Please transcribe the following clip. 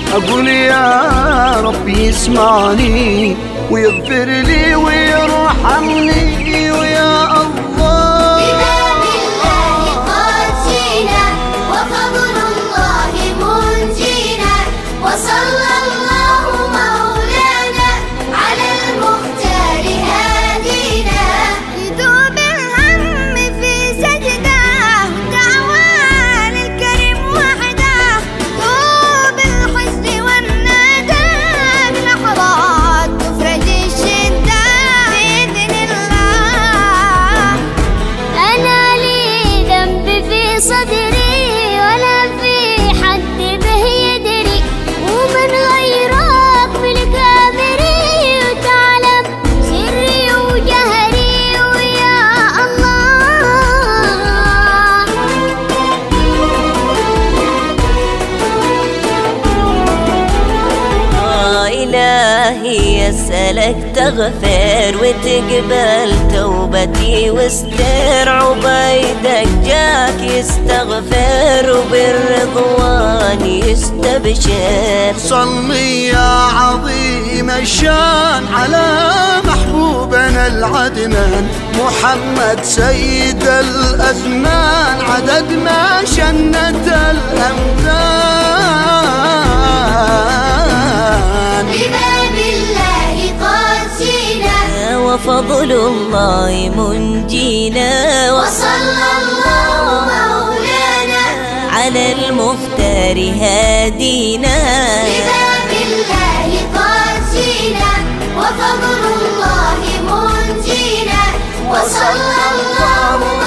أقول يا ربي يسمعني ويغفر لي ويرحمني ويا الله. بباب الله قد جينا وفضل الله منجينا، وصلى الله مولانا على المختار هادينا. يذوب الهم في سجده دعوان الكريم وحده، ذوب الحزن والندى بلحظات تفرج الشده بإذن الله. أنا لي ذنب في صدري ولا في حد به يدري، ومن غيرك بالكابري وتعلم سري وجهري ويا الله. إلهي أسألك تغفر وتقبل توبتي واستر، عبيدك جاك يستغفر وبالرضوان يستبشر. صلي يا عظيم الشان على محبوبنا العدنان محمد سيد الأزمان، عدد ما شنت الأمثال. بباب الله قد جينا وفضل الله منجينا، وصلى الله مولانا على المختار هادينا. بباب الله قد جينا وفضل الله منجينا، وصلى الله